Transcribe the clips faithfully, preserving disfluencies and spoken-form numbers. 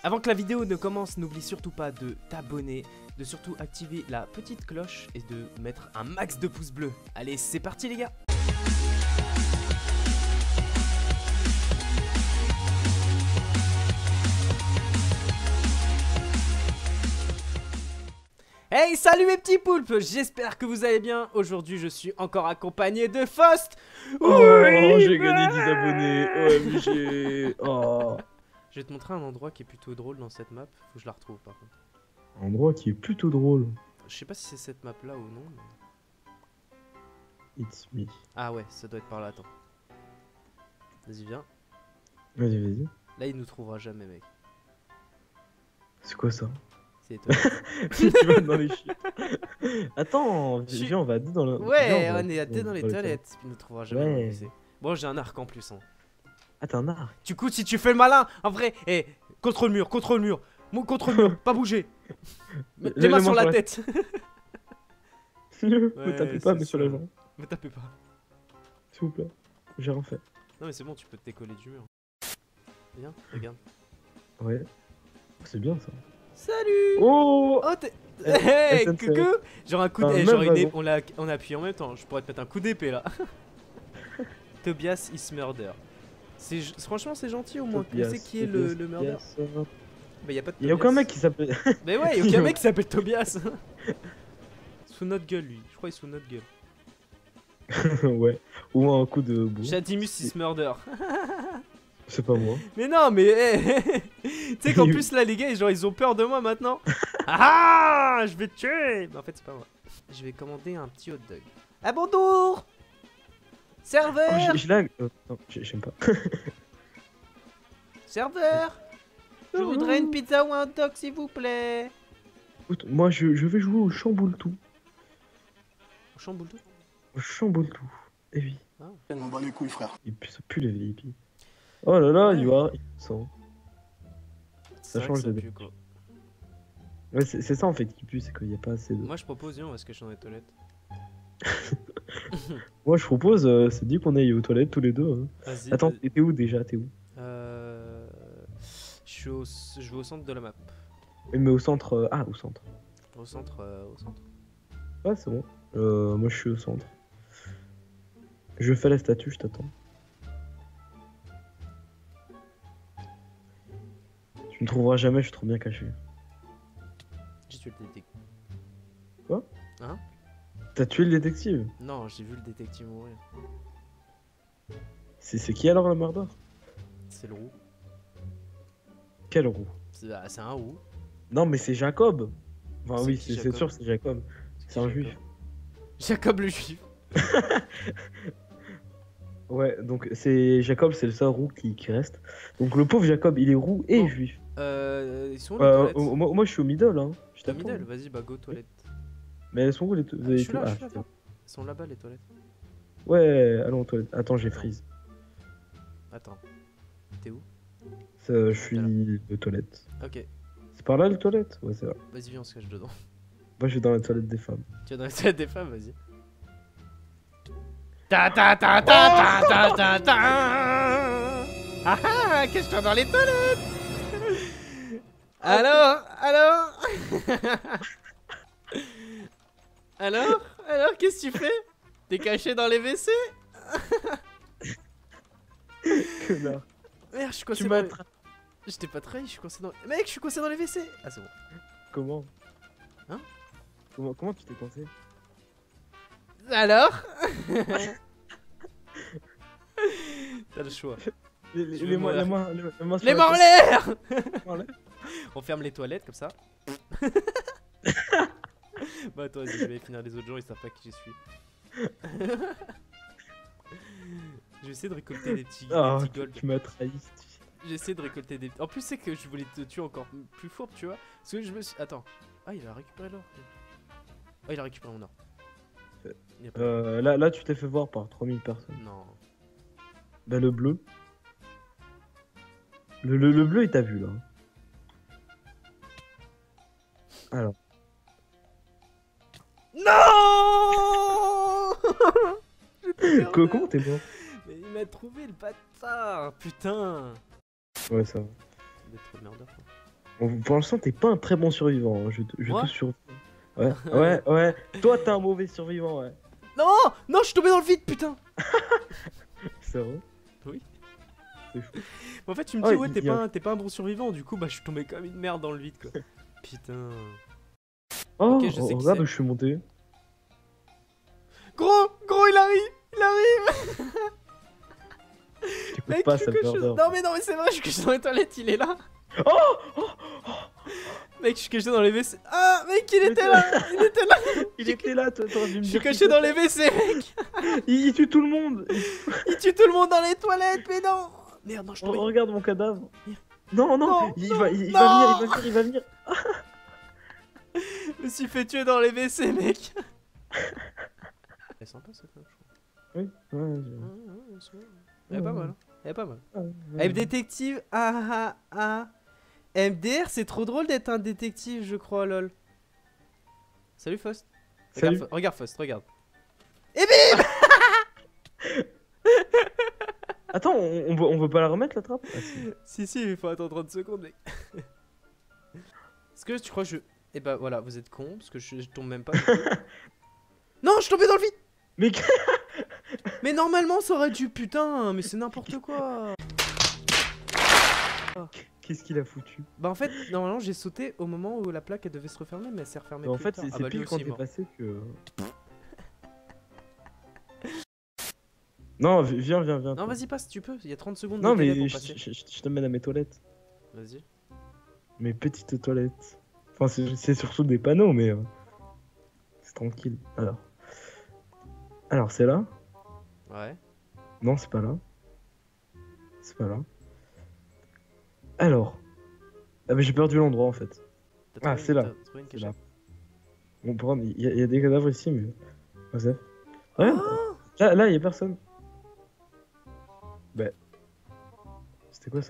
Avant que la vidéo ne commence, n'oublie surtout pas de t'abonner, de surtout activer la petite cloche et de mettre un max de pouces bleus. Allez, c'est parti les gars. Hey, salut mes petits poulpes, j'espère que vous allez bien. Aujourd'hui, je suis encore accompagné de Faust. Oh, oui, j'ai gagné dix abonnés. O M G. Oh. Je vais te montrer un endroit qui est plutôt drôle dans cette map. Faut que je la retrouve par contre. Un endroit qui est plutôt drôle. Je sais pas si c'est cette map là ou non. Mais... It's me. Ah ouais, ça doit être par là, attends. Vas-y, viens. Vas-y, vas-y. Là, il nous trouvera jamais, mec. C'est quoi ça? C'est toi. Tu vas dans les shit. Attends, Je... viens, on va à deux dans le... Ouais, viens, on, on est à deux dans les toilettes. Il nous trouvera jamais. Ouais. Dans bon, j'ai un arc en plus. Hein. Ah, t'as un arc. Du coup, si tu fais le malin, en vrai, eh, contre le mur, contre le mur. Mon contre le mur, pas bouger. Mets tes mains sur la tête. Me Ouais, tapez pas, c'est monsieur ça. l'agent. Me tapez pas. S'il vous plaît. J'ai rien fait. Non, mais c'est bon, tu peux te décoller du mur. Viens, regarde. Ouais. C'est bien ça. Salut. Oh, Oh, t'es. Hey, S N C F. coucou. Genre un coup Un d'épée. même Genre une wagon. épée. On l'a on a appuyé en même temps. Je pourrais te mettre un coup d'épée là. Tobias is murder. C'est franchement c'est gentil au moins. Tu sais qui est le, le murder? Bah y a pas de. Y'a aucun mec qui s'appelle. Mais ouais, y'a aucun mec qui s'appelle Tobias. Sous notre gueule lui. Je crois qu'il est sous notre gueule. Ouais. Ou un coup de boue. Shadimus is murder. C'est pas moi. Mais non, mais hey, tu sais qu'en plus là les gars, genre ils ont peur de moi maintenant. Ah, je vais te tuer. Mais en fait c'est pas moi. Je vais commander un petit hot dog. Ah bonjour. Serveur. Oh, je lag. Euh, non, j'aime pas. Serveur. Je voudrais une pizza ou un hot dog s'il vous plaît. Écoute, moi je, je vais jouer au chamboule tout. On chamboule tout. Au chamboule tout. Eh oui. Je m'en bats les couilles, frère. Et puis ça pue les V I P. Oh là là, Ouais. you are innocent. Ça change change de pue, quoi. Ouais, c'est c'est ça en fait qui pue, c'est qu'il n'y a pas assez de. Moi je propose, viens, on va se cacher dans les toilettes. Moi je propose, euh, c'est dit qu'on aille aux toilettes tous les deux. Hein. Vas-y. Attends, vas-y. t'es où déjà? T'es où? Euh... Je suis au... Je vais au centre de la map. Oui, mais au centre. euh, Ah, au centre. Au centre, euh, au centre. Ouais, c'est bon. Euh, moi je suis au centre. Je fais la statue, je t'attends. Tu me trouveras jamais, je suis trop bien caché. J'ai tué le détective. Quoi? Hein? T'as tué le détective? Non, j'ai vu le détective mourir. C'est c'est qui alors le murder? C'est le roux. Quel roux? C'est ah, c'est un roux. Non, mais c'est Jacob. Enfin, C'est oui, qui, c'est c'est Jacob? sûr, c'est Jacob. C'est un Jacob juif. Jacob le juif. Ouais, donc c'est Jacob, c'est le seul roux qui, qui reste. Donc le pauvre Jacob, il est roux et Bon. juif. Euh... Ils sont où les Euh, toilettes? moi, moi, je suis au middle, hein. Je T'as t'attends. middle, vas-y, bah go toilettes. Mais elles sont où les to- Ah, les je suis là, to- je ah, suis là. putain. Ils sont là-bas les toilettes. Ouais, allons aux toilettes. Attends, j'ai freeze. Attends. T'es où? Ça, je suis aux toilettes. Ok. C'est par là les toilettes? Ouais, c'est vrai. Vas-y, viens, on se cache dedans. Moi, je suis dans les toilettes des femmes. Tu es dans les toilettes des femmes, vas-y. Ta ta ta ta ta ta ta ta. Ah ah, cache-toi dans les toilettes. Alors, alors. Alors, alors, qu'est-ce que tu fais? T'es caché dans les W C? Connard. Merde, je suis coincé Tu dans m'as les... tra- Je t'ai pas trahi, je suis coincé dans... Mec, je suis coincé dans les W C. Ah, c'est bon. Comment? Hein? Comment, comment tu t'es coincé? Alors. T'as le choix. Les, les, Je les vais mains, les mourir. mains, les, les mains sur Les la mains en tête. l'air. Les mains en l'air. On ferme les toilettes comme ça. Bah attends, vas-y, je vais finir les autres gens, ils savent pas qui je suis. Je vais essayer de récolter des petits, Ah, des petits tu, gold. tu m'as trahi. J'essaie de récolter des... En plus c'est que je voulais te tuer encore plus fourbe, tu vois. Parce que je me suis... Attends. Ah, il a récupéré l'or. Ah, il a récupéré mon or. Il y a pas... Euh, là, là, tu t'es fait voir par trois mille personnes. Non. Bah, le bleu. Le, le, le bleu, il t'a vu là. Alors. Non. Co- Comment t'es mort? Mais il m'a trouvé le bâtard, putain. Ouais, ça va. D'être merdeur, quoi. Bon, pour l'instant, t'es pas un très bon survivant. hein. Je, te- je Moi te sur... Ouais, ouais, ouais. Toi, t'es un mauvais survivant, ouais. Non, non, je suis tombé dans le vide, putain. C'est vrai. Oui. C'est fou. En fait, tu me Oh, dis, ouais, il t'es y a- pas, un- t'es pas un bon survivant. Du coup, bah, je suis tombé comme une merde dans le vide, quoi. Putain. Oh, Ok, je sais qui regarde c'est. où je suis monté. Gros, gros, il arrive, il arrive. Je t'écoute Mec, pas, fais ça quelque me chose. peur. Non, mais non, mais c'est vrai, je suis caché dans les toilettes, il est là. Oh, oh, Mec, je suis caché dans les W C. Ah, mec, il Mais était c'est- là, il était là. il était là, toi, t'aurais dû me Je suis dire. caché qu'il dans était- les W C, mec. Il, il tue tout le monde. Il tue tout le monde dans les toilettes, mais non. Merde, non, je Oh, tombe. regarde mon cadavre. Merde. Non, non, Non, il, non, va, il, il non. va venir, il va venir, il va venir. Je me suis fait tuer dans les W C, mec. Elle est sympa cette map, je crois. Oui, ouais, je- Ouais, ouais, c'est vrai. Elle est pas mal. hein. Elle est pas mal. ouais, M ouais. détective, ah ah ah. M D R, c'est trop drôle d'être un détective, je crois, lol. Salut Faust. Regarde, Salut. Fa- regarde Faust, regarde. Et bim. Attends, on, on, veut, on veut pas la remettre la trappe ah, si. Si, si, il faut attendre trente secondes, mec. Est-ce que tu crois que je. Eh bah voilà, vous êtes con, parce que je, je tombe même pas. du coup. Non, je suis tombé dans le vide. Mais Mais normalement, ça aurait dû. Putain, mais c'est n'importe quoi. qu'est-ce qu'il a foutu? Bah en fait, normalement, j'ai sauté au moment où la plaque elle devait se refermer, mais elle s'est refermée. Mais en plus fait, tard. c'est Ah c'est bah, lui pile quand aussi est t'es mort. passé que. Non, vi- viens, viens, viens. Non, toi. vas-y, passe, tu peux. Il y a trente secondes Non, de délai mais pour je, passer. je- je- je te mène à mes toilettes. Vas-y. Mes petites toilettes. Enfin, c'est c'est surtout des panneaux, mais. euh, c'est tranquille. Alors. Alors, c'est là? Ouais. Non, c'est pas là. C'est pas là. Alors. Ah, mais j'ai perdu l'endroit en fait. T'as Ah, trouvé- c'est là. t'as trouvé une C'est là. cachette. Bon, pour voir, il y, a- il y a des cadavres ici, mais. Joseph. Regarde. Là, là, il y a personne. Bah. C'était quoi ça?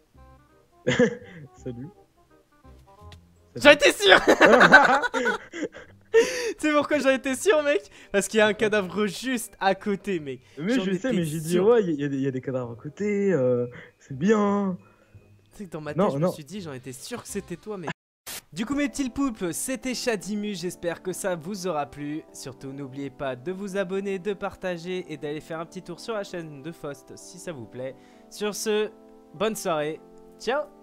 Salut. J'en étais sûr. Tu sais pourquoi j'en étais sûr, mec? Parce qu'il y a un cadavre juste à côté, mec. Mais J'en je sais, étais mais j'ai dit, sûr. ouais, il y, a des- il y a des cadavres à côté, euh, c'est bien. Tu sais que dans ma tête, Non, je non. me suis dit, j'en étais sûr que c'était toi, mec. Du coup, mes petits poulpes, c'était Chadimu. J'espère que ça vous aura plu. Surtout, n'oubliez pas de vous abonner, de partager et d'aller faire un petit tour sur la chaîne de Faust si ça vous plaît. Sur ce, bonne soirée. Ciao!